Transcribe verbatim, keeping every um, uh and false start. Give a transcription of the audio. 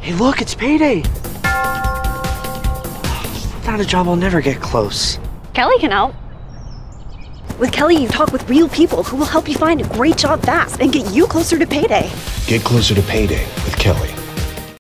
Hey, look, it's payday! Without a job, I'll never get close. Kelly can help. With Kelly, you talk with real people who will help you find a great job fast and get you closer to payday. Get closer to payday with Kelly.